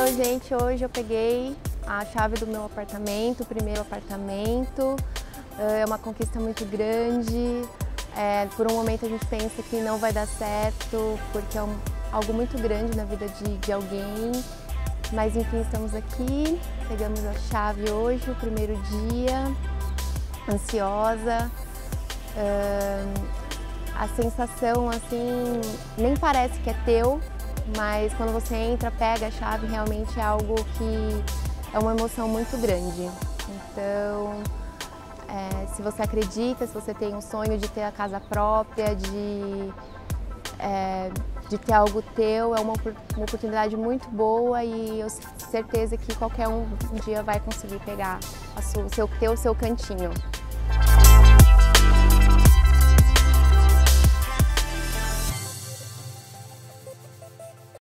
Então, gente, hoje eu peguei a chave do meu apartamento, o primeiro apartamento. É uma conquista muito grande. Por um momento a gente pensa que não vai dar certo, porque é algo muito grande na vida de alguém. Mas enfim, estamos aqui, pegamos a chave hoje, o primeiro dia, ansiosa. A sensação, assim, nem parece que é teu, mas quando você entra, pega a chave, realmente é algo que é uma emoção muito grande. Então, se você acredita, se você tem um sonho de ter a casa própria, de ter algo teu, é uma oportunidade muito boa e eu tenho certeza que qualquer um dia vai conseguir pegar ter o seu cantinho.